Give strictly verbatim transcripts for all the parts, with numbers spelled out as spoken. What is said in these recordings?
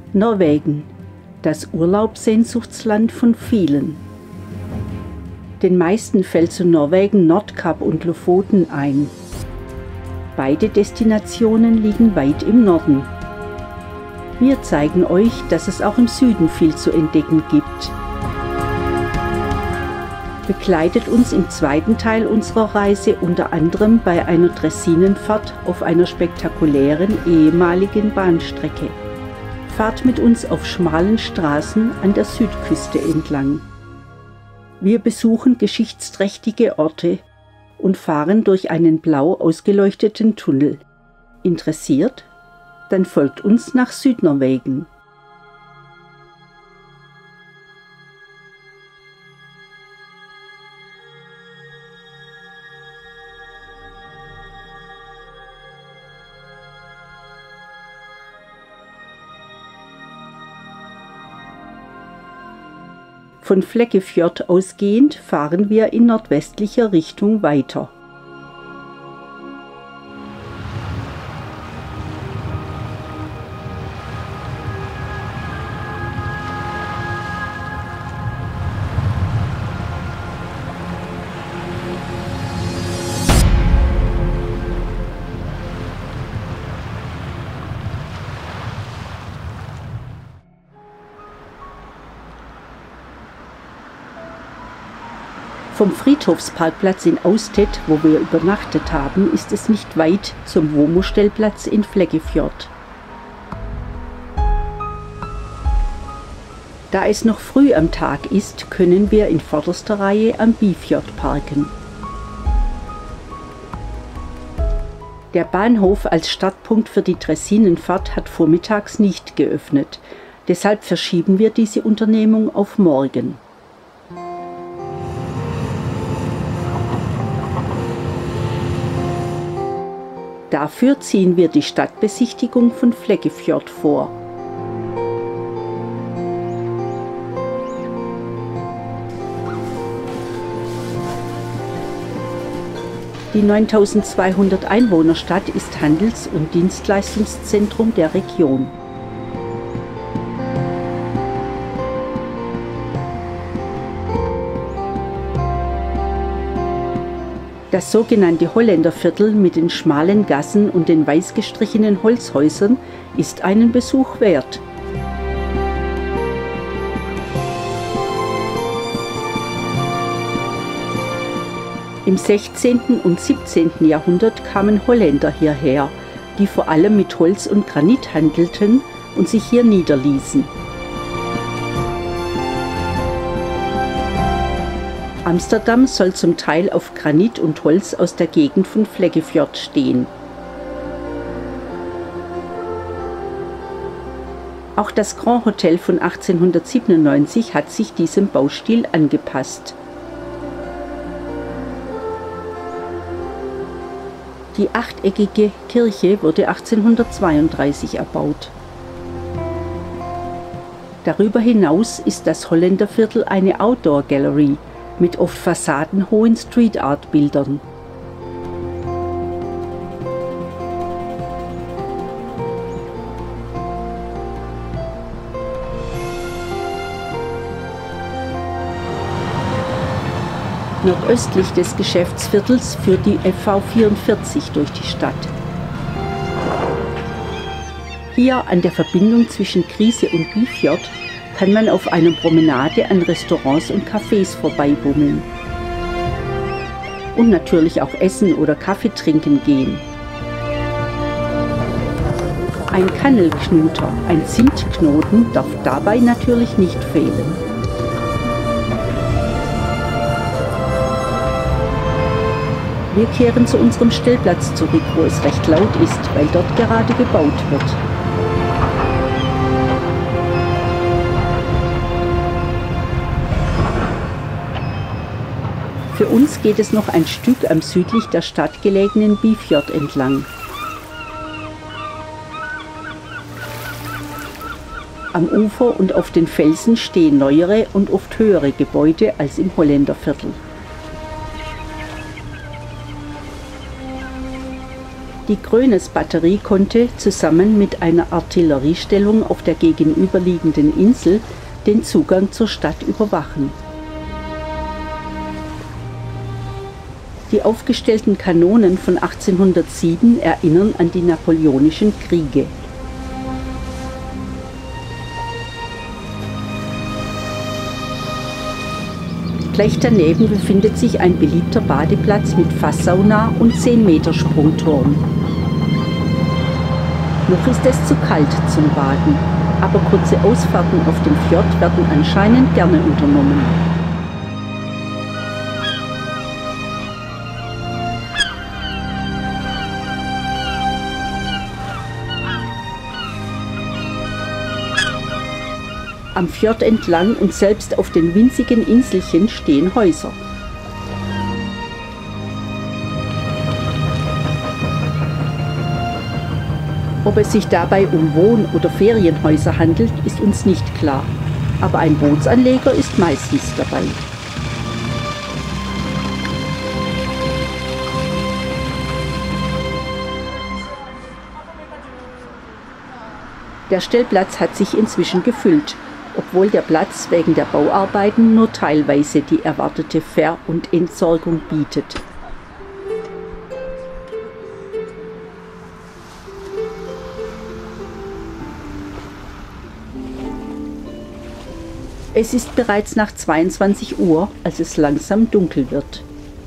Norwegen, das Urlaubssehnsuchtsland von vielen. Den meisten fällt zu Norwegen Nordkap und Lofoten ein. Beide Destinationen liegen weit im Norden. Wir zeigen euch, dass es auch im Süden viel zu entdecken gibt. Begleitet uns im zweiten Teil unserer Reise unter anderem bei einer Dressinenfahrt auf einer spektakulären ehemaligen Bahnstrecke. Fahrt mit uns auf schmalen Straßen an der Südküste entlang. Wir besuchen geschichtsträchtige Orte und fahren durch einen blau ausgeleuchteten Tunnel. Interessiert? Dann folgt uns nach Südnorwegen. Von Flekkefjord ausgehend fahren wir in nordwestlicher Richtung weiter. Vom Friedhofsparkplatz in Austedt, wo wir übernachtet haben, ist es nicht weit zum WOMO-Stellplatz in Flekkefjord. Da es noch früh am Tag ist, können wir in vorderster Reihe am Bifjord parken. Der Bahnhof als Startpunkt für die Dressinenfahrt hat vormittags nicht geöffnet. Deshalb verschieben wir diese Unternehmung auf morgen. Dafür ziehen wir die Stadtbesichtigung von Flekkefjord vor. Die neuntausendzweihundert Einwohnerstadt ist Handels- und Dienstleistungszentrum der Region. Das sogenannte Holländerviertel mit den schmalen Gassen und den weiß gestrichenen Holzhäusern ist einen Besuch wert. Im sechzehnten und siebzehnten Jahrhundert kamen Holländer hierher, die vor allem mit Holz und Granit handelten und sich hier niederließen. Amsterdam soll zum Teil auf Granit und Holz aus der Gegend von Flekkefjord stehen. Auch das Grand Hotel von achtzehnhundertsiebenundneunzig hat sich diesem Baustil angepasst. Die achteckige Kirche wurde achtzehnhundertzweiunddreißig erbaut. Darüber hinaus ist das Holländerviertel eine Outdoor Gallery mit oft fassadenhohen Street-Art-Bildern. Nordöstlich des Geschäftsviertels führt die F V vierundvierzig durch die Stadt. Hier an der Verbindung zwischen Grise und Bifjord kann man auf einer Promenade an Restaurants und Cafés vorbeibummeln. Und natürlich auch essen oder Kaffee trinken gehen. Ein Kannelknuter, ein Zimtknoten, darf dabei natürlich nicht fehlen. Wir kehren zu unserem Stellplatz zurück, wo es recht laut ist, weil dort gerade gebaut wird. Für uns geht es noch ein Stück am südlich der Stadt gelegenen Bifjord entlang. Am Ufer und auf den Felsen stehen neuere und oft höhere Gebäude als im Holländerviertel. Die Grönes-Batterie konnte zusammen mit einer Artilleriestellung auf der gegenüberliegenden Insel den Zugang zur Stadt überwachen. Die aufgestellten Kanonen von achtzehnhundertsieben erinnern an die Napoleonischen Kriege. Gleich daneben befindet sich ein beliebter Badeplatz mit Fasssauna und zehn Meter Sprungturm. Noch ist es zu kalt zum Baden, aber kurze Ausfahrten auf dem Fjord werden anscheinend gerne unternommen. Am Fjord entlang und selbst auf den winzigen Inselchen stehen Häuser. Ob es sich dabei um Wohn- oder Ferienhäuser handelt, ist uns nicht klar. Aber ein Bootsanleger ist meistens dabei. Der Stellplatz hat sich inzwischen gefüllt, obwohl der Platz wegen der Bauarbeiten nur teilweise die erwartete Ver- und Entsorgung bietet. Es ist bereits nach zweiundzwanzig Uhr, als es langsam dunkel wird.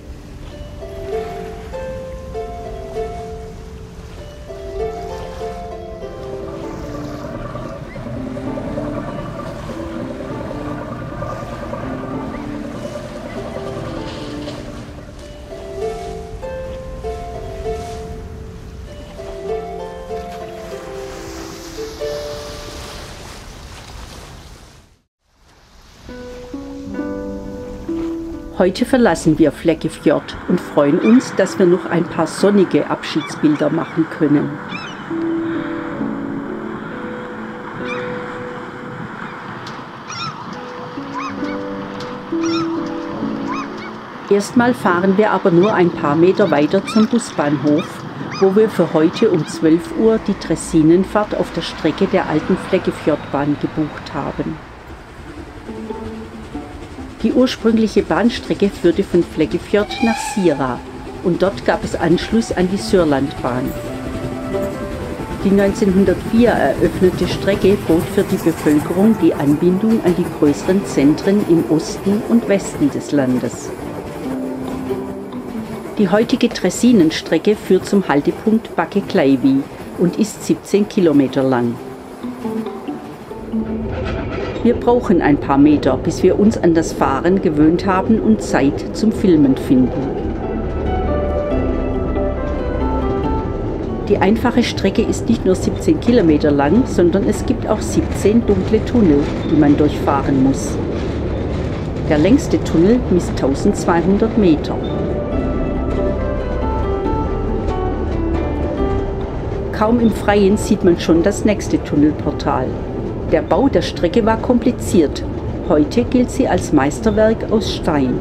Heute verlassen wir Flekkefjord und freuen uns, dass wir noch ein paar sonnige Abschiedsbilder machen können. Erstmal fahren wir aber nur ein paar Meter weiter zum Busbahnhof, wo wir für heute um zwölf Uhr die Dressinenfahrt auf der Strecke der alten Flekkefjordbahn gebucht haben. Die ursprüngliche Bahnstrecke führte von Flekkefjord nach Sira und dort gab es Anschluss an die Sørlandbahn. Die neunzehnhundertvier eröffnete Strecke bot für die Bevölkerung die Anbindung an die größeren Zentren im Osten und Westen des Landes. Die heutige Dressinenstrecke führt zum Haltepunkt Bakkekleivi und ist siebzehn Kilometer lang. Wir brauchen ein paar Meter, bis wir uns an das Fahren gewöhnt haben und Zeit zum Filmen finden. Die einfache Strecke ist nicht nur siebzehn Kilometer lang, sondern es gibt auch siebzehn dunkle Tunnel, die man durchfahren muss. Der längste Tunnel misst eintausendzweihundert Meter. Kaum im Freien sieht man schon das nächste Tunnelportal. Der Bau der Strecke war kompliziert. Heute gilt sie als Meisterwerk aus Stein.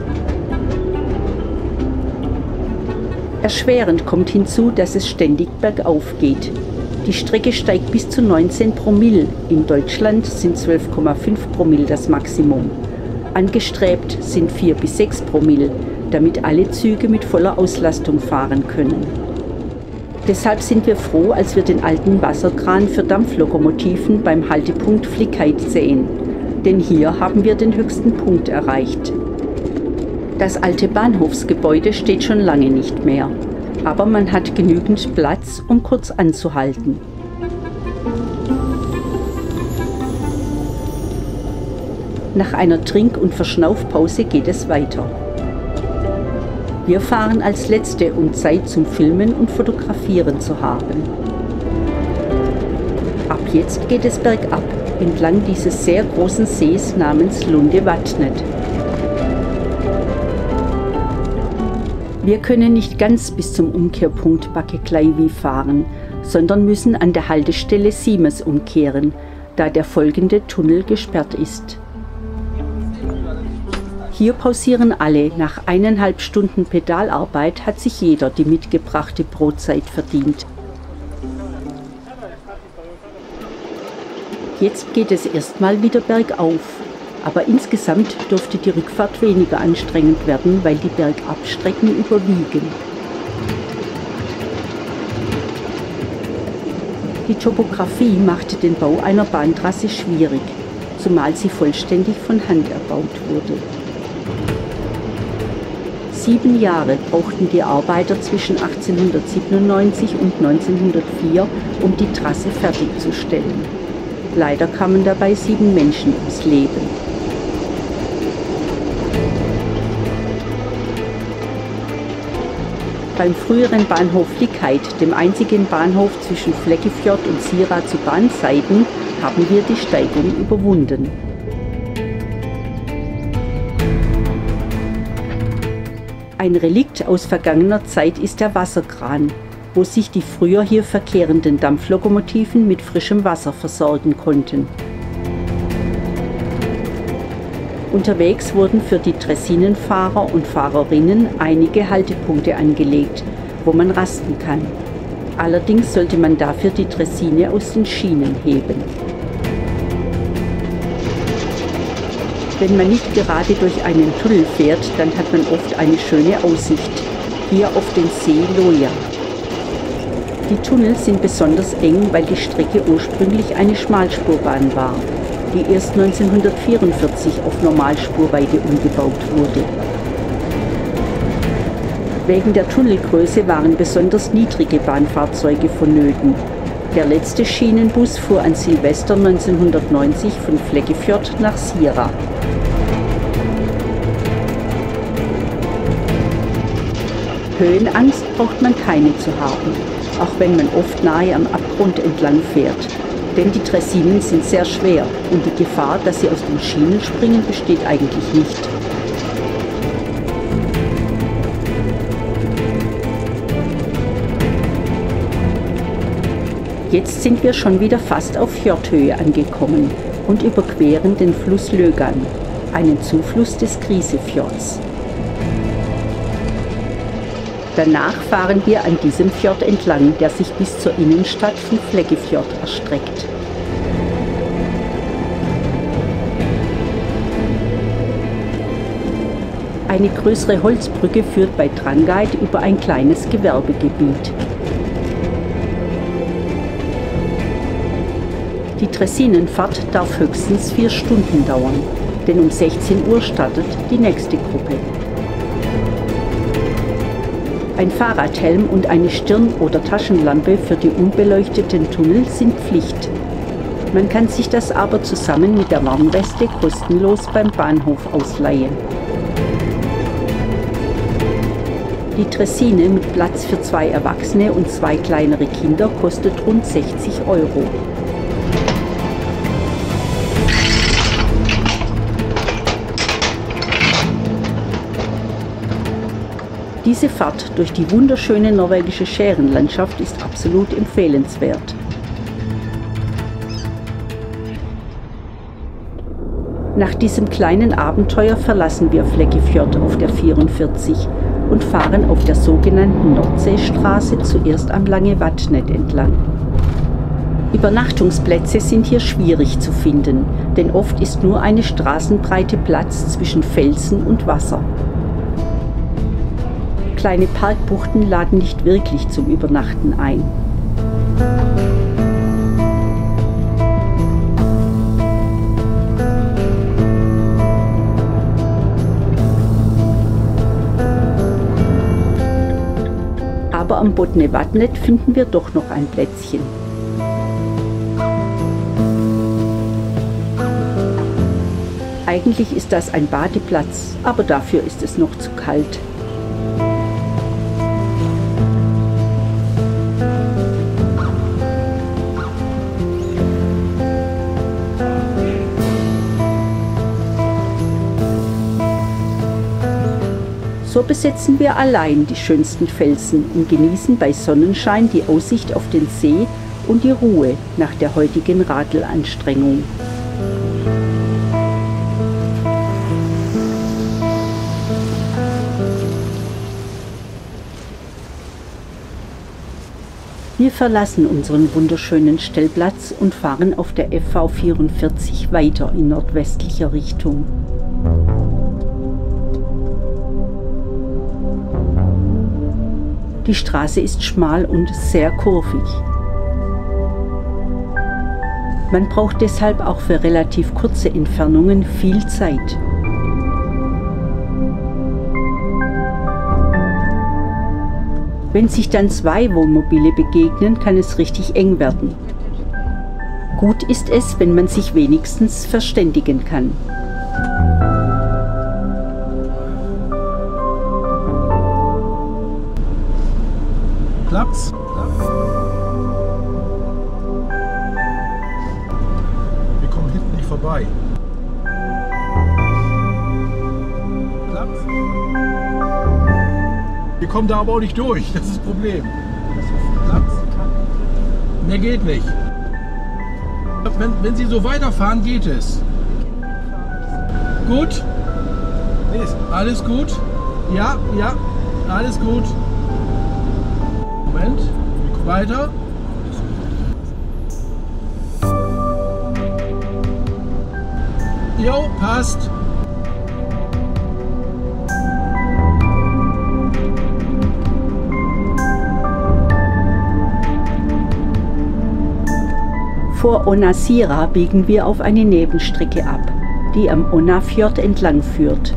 Erschwerend kommt hinzu, dass es ständig bergauf geht. Die Strecke steigt bis zu neunzehn Promille. In Deutschland sind zwölf Komma fünf Promille das Maximum. Angestrebt sind vier bis sechs Promille, damit alle Züge mit voller Auslastung fahren können. Deshalb sind wir froh, als wir den alten Wasserkran für Dampflokomotiven beim Haltepunkt Flickheit sehen. Denn hier haben wir den höchsten Punkt erreicht. Das alte Bahnhofsgebäude steht schon lange nicht mehr, aber man hat genügend Platz, um kurz anzuhalten. Nach einer Trink- und Verschnaufpause geht es weiter. Wir fahren als Letzte, um Zeit zum Filmen und Fotografieren zu haben. Ab jetzt geht es bergab, entlang dieses sehr großen Sees namens Lunde-Vatnet. Wir können nicht ganz bis zum Umkehrpunkt Bakkekleivi fahren, sondern müssen an der Haltestelle Siemes umkehren, da der folgende Tunnel gesperrt ist. Hier pausieren alle. Nach eineinhalb Stunden Pedalarbeit hat sich jeder die mitgebrachte Brotzeit verdient. Jetzt geht es erstmal wieder bergauf. Aber insgesamt dürfte die Rückfahrt weniger anstrengend werden, weil die Bergabstrecken überwiegen. Die Topografie machte den Bau einer Bahntrasse schwierig, zumal sie vollständig von Hand erbaut wurde. Sieben Jahre brauchten die Arbeiter zwischen achtzehnhundertsiebenundneunzig und neunzehnhundertvier, um die Trasse fertigzustellen. Leider kamen dabei sieben Menschen ums Leben. Beim früheren Bahnhof Lickheid, dem einzigen Bahnhof zwischen Flekkefjord und Sira zu Bahnseiten, haben wir die Steigung überwunden. Ein Relikt aus vergangener Zeit ist der Wasserkran, wo sich die früher hier verkehrenden Dampflokomotiven mit frischem Wasser versorgen konnten. Unterwegs wurden für die Dressinenfahrer und Fahrerinnen einige Haltepunkte angelegt, wo man rasten kann. Allerdings sollte man dafür die Dressine aus den Schienen heben. Wenn man nicht gerade durch einen Tunnel fährt, dann hat man oft eine schöne Aussicht, hier auf den See Loja. Die Tunnel sind besonders eng, weil die Strecke ursprünglich eine Schmalspurbahn war, die erst neunzehnhundertvierundvierzig auf Normalspurweite umgebaut wurde. Wegen der Tunnelgröße waren besonders niedrige Bahnfahrzeuge vonnöten. Der letzte Schienenbus fuhr an Silvester neunzehnhundertneunzig von Flekkefjord nach Sira. Höhenangst braucht man keine zu haben, auch wenn man oft nahe am Abgrund entlang fährt. Denn die Dressinen sind sehr schwer und die Gefahr, dass sie aus den Schienen springen, besteht eigentlich nicht. Jetzt sind wir schon wieder fast auf Fjordhöhe angekommen und überqueren den Fluss Lögan, einen Zufluss des Grisefjords. Danach fahren wir an diesem Fjord entlang, der sich bis zur Innenstadt von Flekkefjord erstreckt. Eine größere Holzbrücke führt bei Drangeit über ein kleines Gewerbegebiet. Die Dressinenfahrt darf höchstens vier Stunden dauern, denn um sechzehn Uhr startet die nächste Gruppe. Ein Fahrradhelm und eine Stirn- oder Taschenlampe für die unbeleuchteten Tunnel sind Pflicht. Man kann sich das aber zusammen mit der Warnweste kostenlos beim Bahnhof ausleihen. Die Dressine mit Platz für zwei Erwachsene und zwei kleinere Kinder kostet rund sechzig Euro. Diese Fahrt durch die wunderschöne norwegische Schärenlandschaft ist absolut empfehlenswert. Nach diesem kleinen Abenteuer verlassen wir Flekkefjord auf der vierundvierzig und fahren auf der sogenannten Nordseestraße zuerst am Langevatnet entlang. Übernachtungsplätze sind hier schwierig zu finden, denn oft ist nur eine Straßenbreite Platz zwischen Felsen und Wasser. Kleine Parkbuchten laden nicht wirklich zum Übernachten ein. Aber am Botnevatnet finden wir doch noch ein Plätzchen. Eigentlich ist das ein Badeplatz, aber dafür ist es noch zu kalt. So besetzen wir allein die schönsten Felsen und genießen bei Sonnenschein die Aussicht auf den See und die Ruhe nach der heutigen Radlanstrengung. Wir verlassen unseren wunderschönen Stellplatz und fahren auf der F V vierundvierzig weiter in nordwestlicher Richtung. Die Straße ist schmal und sehr kurvig. Man braucht deshalb auch für relativ kurze Entfernungen viel Zeit. Wenn sich dann zwei Wohnmobile begegnen, kann es richtig eng werden. Gut ist es, wenn man sich wenigstens verständigen kann. Klappt's? Wir kommen hinten nicht vorbei. Klappt's? Wir kommen da aber auch nicht durch, das ist das Problem. Klappt's? Mehr geht nicht. Wenn, wenn Sie so weiterfahren, geht es. Gut? Nee, ist alles gut? Ja, ja, alles gut. Moment, weiter. Jo, passt. Vor Onasira biegen wir auf eine Nebenstrecke ab, die am Onnafjord entlang führt.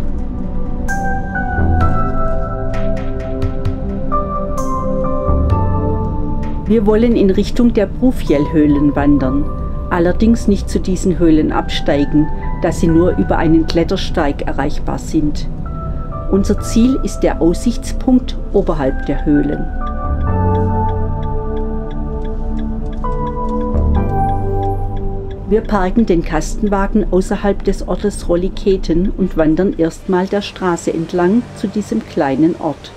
Wir wollen in Richtung der Brufjell-Höhlen wandern, allerdings nicht zu diesen Höhlen absteigen, da sie nur über einen Klettersteig erreichbar sind. Unser Ziel ist der Aussichtspunkt oberhalb der Höhlen. Wir parken den Kastenwagen außerhalb des Ortes Rolliketen und wandern erstmal der Straße entlang zu diesem kleinen Ort.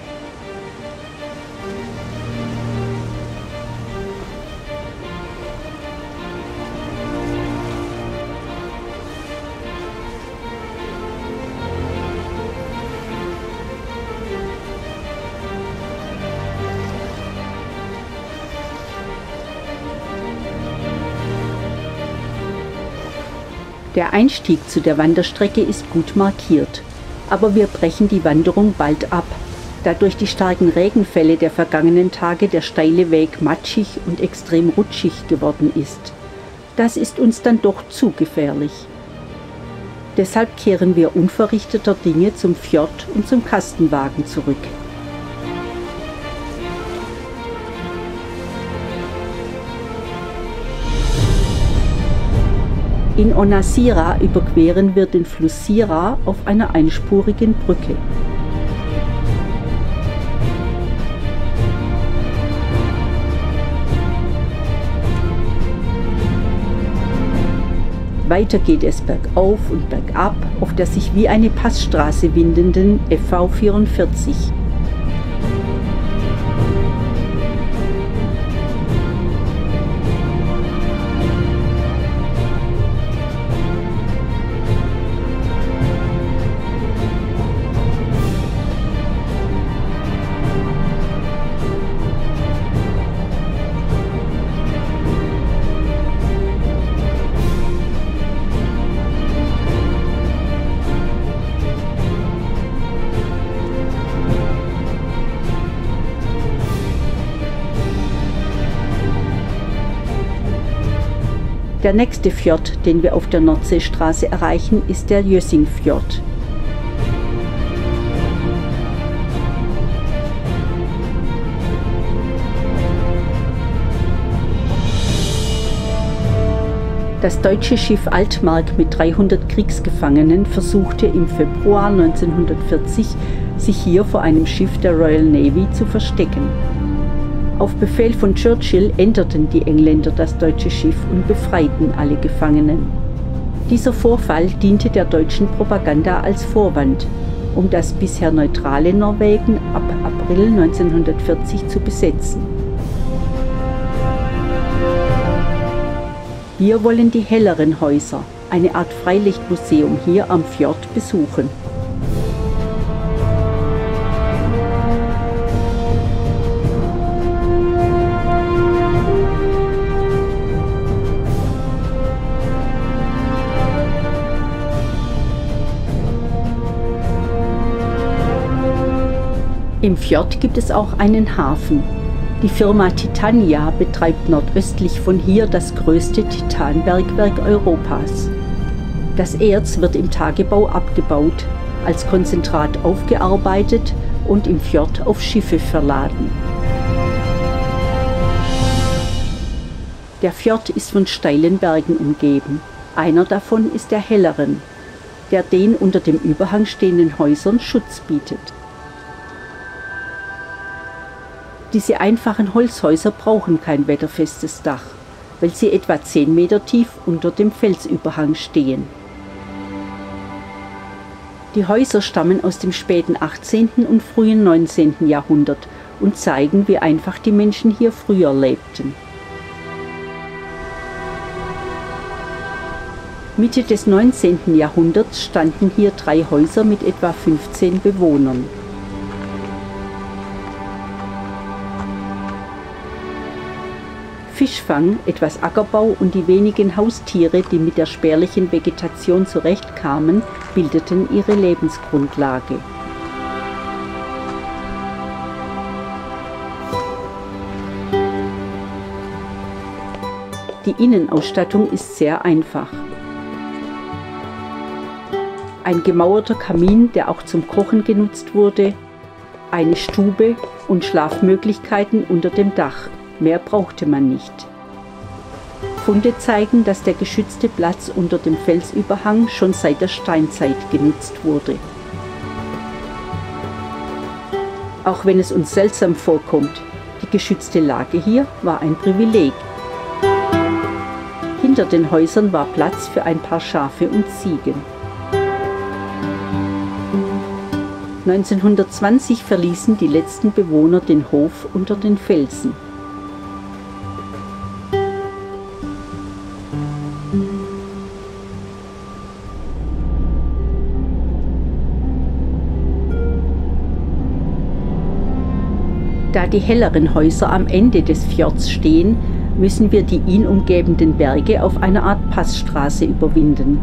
Der Einstieg zu der Wanderstrecke ist gut markiert, aber wir brechen die Wanderung bald ab, da durch die starken Regenfälle der vergangenen Tage der steile Weg matschig und extrem rutschig geworden ist. Das ist uns dann doch zu gefährlich. Deshalb kehren wir unverrichteter Dinge zum Fjord und zum Kastenwagen zurück. In Onasira überqueren wir den Fluss Sira auf einer einspurigen Brücke. Weiter geht es bergauf und bergab auf der sich wie eine Passstraße windenden F V vierundvierzig. Der nächste Fjord, den wir auf der Nordseestraße erreichen, ist der Jössingfjord. Das deutsche Schiff Altmark mit dreihundert Kriegsgefangenen versuchte im Februar neunzehnhundertvierzig, sich hier vor einem Schiff der Royal Navy zu verstecken. Auf Befehl von Churchill enterten die Engländer das deutsche Schiff und befreiten alle Gefangenen. Dieser Vorfall diente der deutschen Propaganda als Vorwand, um das bisher neutrale Norwegen ab April neunzehnhundertvierzig zu besetzen. Wir wollen die helleren Häuser, eine Art Freilichtmuseum hier am Fjord, besuchen. Im Fjord gibt es auch einen Hafen. Die Firma Titania betreibt nordöstlich von hier das größte Titanbergwerk Europas. Das Erz wird im Tagebau abgebaut, als Konzentrat aufgearbeitet und im Fjord auf Schiffe verladen. Der Fjord ist von steilen Bergen umgeben. Einer davon ist der Helleren, der den unter dem Überhang stehenden Häusern Schutz bietet. Diese einfachen Holzhäuser brauchen kein wetterfestes Dach, weil sie etwa zehn Meter tief unter dem Felsüberhang stehen. Die Häuser stammen aus dem späten achtzehnten und frühen neunzehnten Jahrhundert und zeigen, wie einfach die Menschen hier früher lebten. Mitte des neunzehnten Jahrhunderts standen hier drei Häuser mit etwa fünfzehn Bewohnern. Fischfang, etwas Ackerbau und die wenigen Haustiere, die mit der spärlichen Vegetation zurechtkamen, bildeten ihre Lebensgrundlage. Die Innenausstattung ist sehr einfach. Ein gemauerter Kamin, der auch zum Kochen genutzt wurde, eine Stube und Schlafmöglichkeiten unter dem Dach. Mehr brauchte man nicht. Funde zeigen, dass der geschützte Platz unter dem Felsüberhang schon seit der Steinzeit genutzt wurde. Auch wenn es uns seltsam vorkommt, die geschützte Lage hier war ein Privileg. Hinter den Häusern war Platz für ein paar Schafe und Ziegen. neunzehnhundertzwanzig verließen die letzten Bewohner den Hof unter den Felsen. Da die helleren Häuser am Ende des Fjords stehen, müssen wir die ihn umgebenden Berge auf einer Art Passstraße überwinden.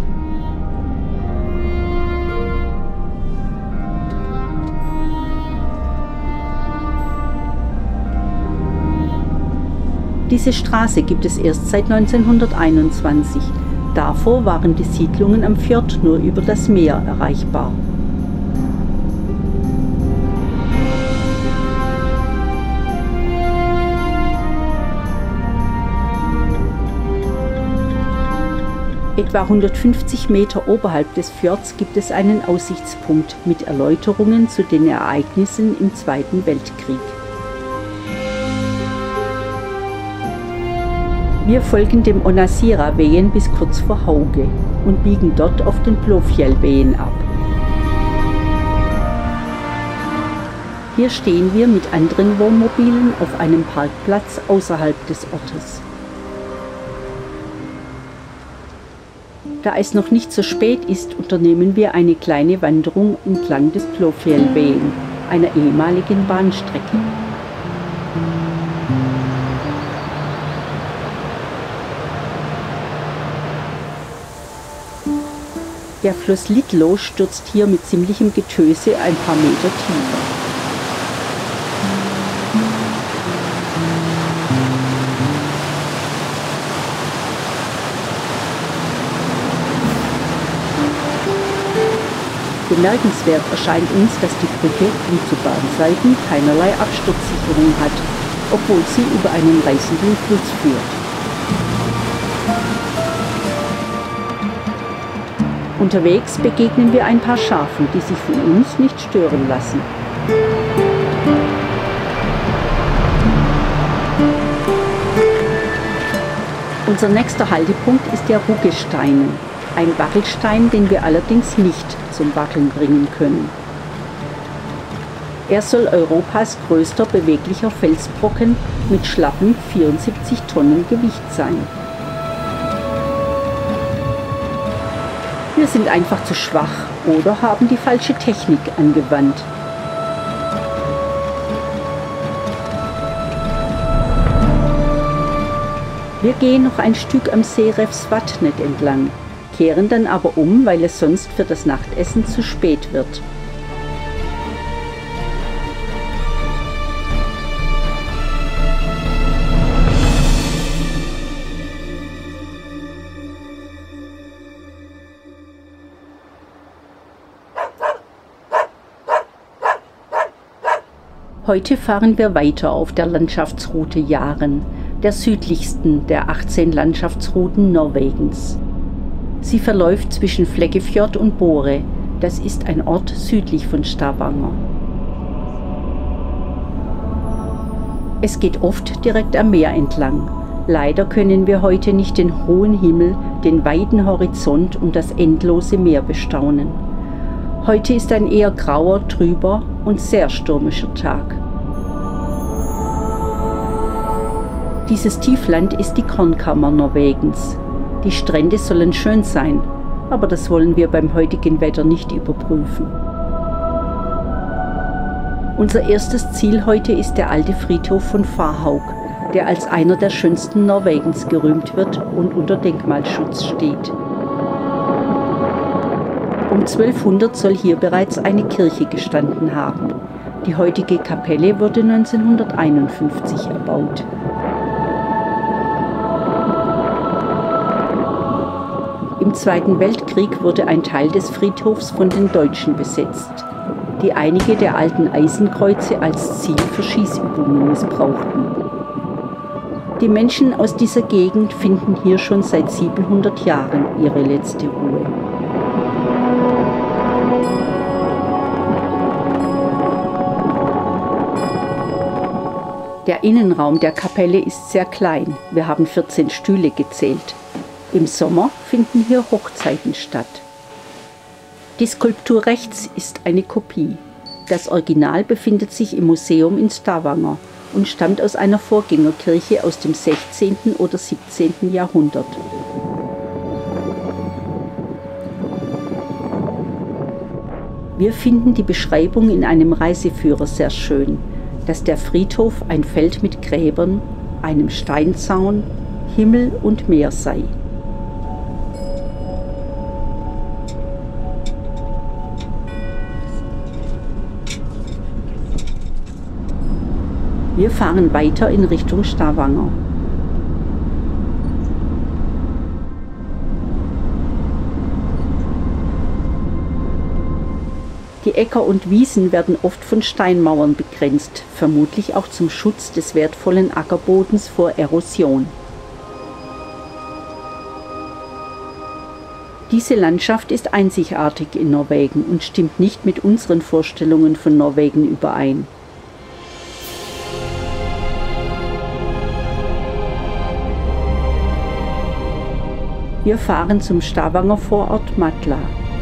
Diese Straße gibt es erst seit neunzehnhunderteinundzwanzig. Davor waren die Siedlungen am Fjord nur über das Meer erreichbar. Etwa hundertfünfzig Meter oberhalb des Fjords gibt es einen Aussichtspunkt mit Erläuterungen zu den Ereignissen im Zweiten Weltkrieg. Wir folgen dem Onasira-Wehen bis kurz vor Hauge und biegen dort auf den Blåfjell-Wehen ab. Hier stehen wir mit anderen Wohnmobilen auf einem Parkplatz außerhalb des Ortes. Da es noch nicht so spät ist, unternehmen wir eine kleine Wanderung entlang des Blåfjell-Wehen, einer ehemaligen Bahnstrecke. Der Fluss Littlo stürzt hier mit ziemlichem Getöse ein paar Meter tiefer. Bemerkenswert erscheint uns, dass die Brücke, wie zu Bahnseiten, keinerlei Absturzsicherung hat, obwohl sie über einen reißenden Fluss führt. Unterwegs begegnen wir ein paar Schafen, die sich von uns nicht stören lassen. Unser nächster Haltepunkt ist der Ruggesteinen, ein Wackelstein, den wir allerdings nicht zum Wackeln bringen können. Er soll Europas größter beweglicher Felsbrocken mit schlappen vierundsiebzig Tonnen Gewicht sein. Wir sind einfach zu schwach oder haben die falsche Technik angewandt. Wir gehen noch ein Stück am See Revsvatnet entlang, kehren dann aber um, weil es sonst für das Nachtessen zu spät wird. Heute fahren wir weiter auf der Landschaftsroute Jaren, der südlichsten der achtzehn Landschaftsrouten Norwegens. Sie verläuft zwischen Flekkefjord und Bore, das ist ein Ort südlich von Stavanger. Es geht oft direkt am Meer entlang. Leider können wir heute nicht den hohen Himmel, den weiten Horizont und das endlose Meer bestaunen. Heute ist ein eher grauer, trüber und sehr stürmischer Tag. Dieses Tiefland ist die Kornkammer Norwegens. Die Strände sollen schön sein, aber das wollen wir beim heutigen Wetter nicht überprüfen. Unser erstes Ziel heute ist der alte Friedhof von Farhaug, der als einer der schönsten Norwegens gerühmt wird und unter Denkmalschutz steht. Um zwölfhundert soll hier bereits eine Kirche gestanden haben. Die heutige Kapelle wurde neunzehnhunderteinundfünfzig erbaut. Im Zweiten Weltkrieg wurde ein Teil des Friedhofs von den Deutschen besetzt, die einige der alten Eisenkreuze als Ziel für Schießübungen missbrauchten. Die Menschen aus dieser Gegend finden hier schon seit siebenhundert Jahren ihre letzte Ruhe. Der Innenraum der Kapelle ist sehr klein. Wir haben vierzehn Stühle gezählt. Im Sommer finden hier Hochzeiten statt. Die Skulptur rechts ist eine Kopie. Das Original befindet sich im Museum in Stavanger und stammt aus einer Vorgängerkirche aus dem sechzehnten oder siebzehnten Jahrhundert. Wir finden die Beschreibung in einem Reiseführer sehr schön, dass der Friedhof ein Feld mit Gräbern, einem Steinzaun, Himmel und Meer sei. Wir fahren weiter in Richtung Stavanger. Die Äcker und Wiesen werden oft von Steinmauern begrenzt, vermutlich auch zum Schutz des wertvollen Ackerbodens vor Erosion. Diese Landschaft ist einzigartig in Norwegen und stimmt nicht mit unseren Vorstellungen von Norwegen überein. Wir fahren zum Stavanger Vorort Madla.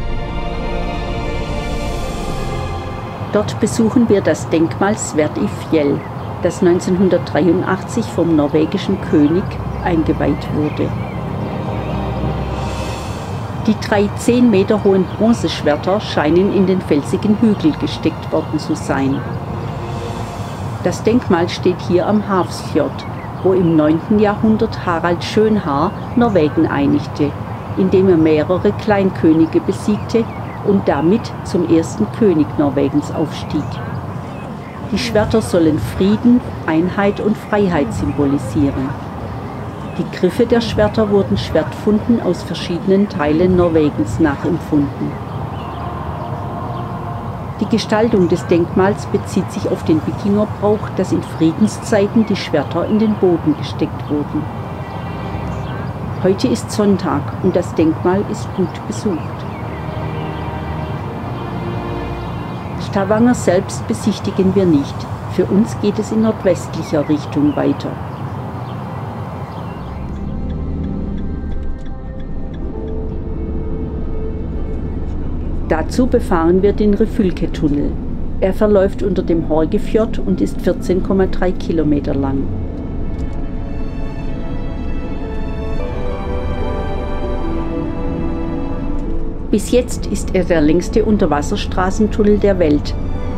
Dort besuchen wir das Denkmal Sverdifjell, das neunzehnhundertdreiundachtzig vom norwegischen König eingeweiht wurde. Die drei zehn Meter hohen Bronzeschwerter scheinen in den felsigen Hügel gesteckt worden zu sein. Das Denkmal steht hier am Hafrsfjord, wo im neunten Jahrhundert Harald Schönhaar Norwegen einigte, indem er mehrere Kleinkönige besiegte und damit zum ersten König Norwegens aufstieg. Die Schwerter sollen Frieden, Einheit und Freiheit symbolisieren. Die Griffe der Schwerter wurden Schwertfunden aus verschiedenen Teilen Norwegens nachempfunden. Die Gestaltung des Denkmals bezieht sich auf den Wikingerbrauch, dass in Friedenszeiten die Schwerter in den Boden gesteckt wurden. Heute ist Sonntag und das Denkmal ist gut besucht. Stavanger selbst besichtigen wir nicht. Für uns geht es in nordwestlicher Richtung weiter. Dazu befahren wir den Ryfylke-Tunnel. Er verläuft unter dem Horgefjord und ist vierzehn Komma drei Kilometer lang. Bis jetzt ist er der längste Unterwasserstraßentunnel der Welt.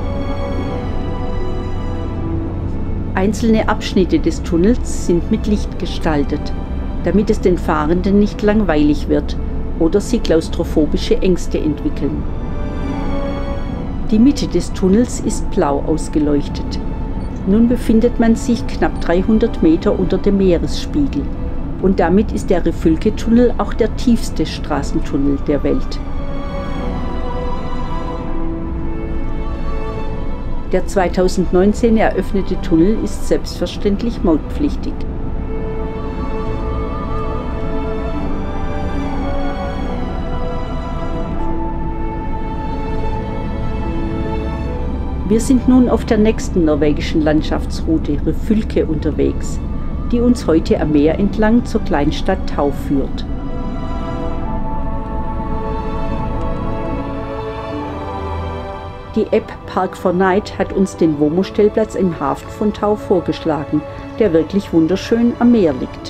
Einzelne Abschnitte des Tunnels sind mit Licht gestaltet, damit es den Fahrenden nicht langweilig wird oder sie klaustrophobische Ängste entwickeln. Die Mitte des Tunnels ist blau ausgeleuchtet. Nun befindet man sich knapp dreihundert Meter unter dem Meeresspiegel und damit ist der Ryfylke-Tunnel auch der tiefste Straßentunnel der Welt. Der zweitausendneunzehn eröffnete Tunnel ist selbstverständlich mautpflichtig. Wir sind nun auf der nächsten norwegischen Landschaftsroute Ryfylke unterwegs, die uns heute am Meer entlang zur Kleinstadt Tau führt. Die App Park for Night hat uns den Womo-Stellplatz im Hafen von Tau vorgeschlagen, der wirklich wunderschön am Meer liegt.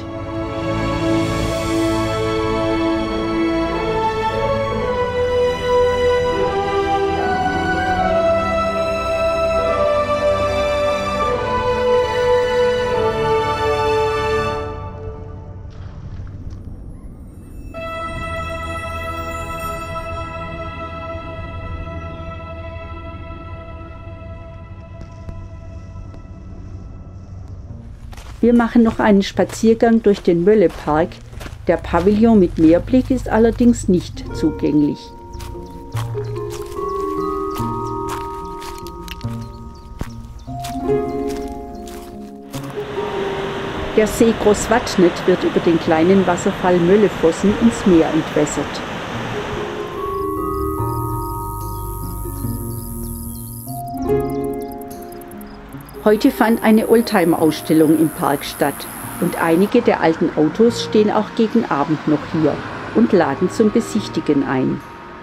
Wir machen noch einen Spaziergang durch den Möllepark. Der Pavillon mit Meerblick ist allerdings nicht zugänglich. Der See Großvatnet wird über den kleinen Wasserfall Möllefossen ins Meer entwässert. Heute fand eine Oldtimer-Ausstellung im Park statt und einige der alten Autos stehen auch gegen Abend noch hier und laden zum Besichtigen ein.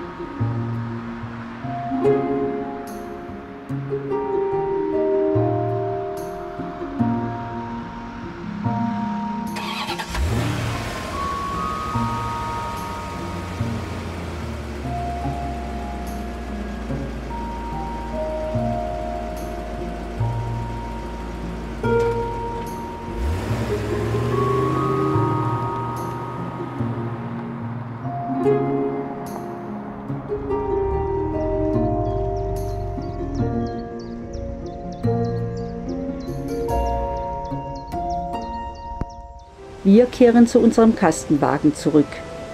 Wir kehren zu unserem Kastenwagen zurück.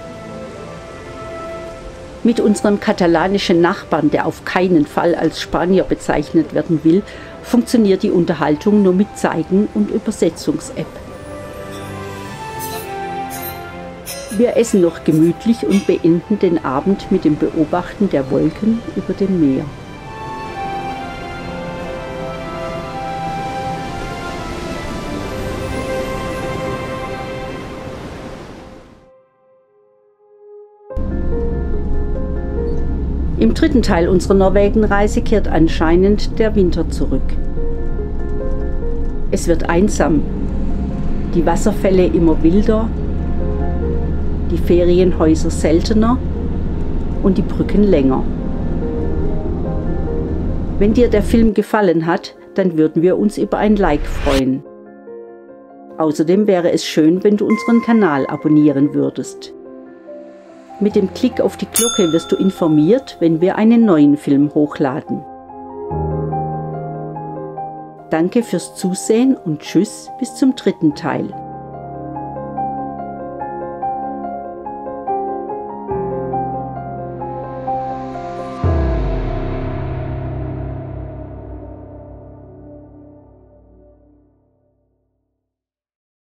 Mit unserem katalanischen Nachbarn, der auf keinen Fall als Spanier bezeichnet werden will, funktioniert die Unterhaltung nur mit Zeigen- und Übersetzungs-App. Wir essen noch gemütlich und beenden den Abend mit dem Beobachten der Wolken über dem Meer. Im dritten Teil unserer Norwegenreise kehrt anscheinend der Winter zurück. Es wird einsam, die Wasserfälle immer wilder, die Ferienhäuser seltener und die Brücken länger. Wenn dir der Film gefallen hat, dann würden wir uns über ein Like freuen. Außerdem wäre es schön, wenn du unseren Kanal abonnieren würdest. Mit dem Klick auf die Glocke wirst du informiert, wenn wir einen neuen Film hochladen. Danke fürs Zusehen und tschüss bis zum dritten Teil.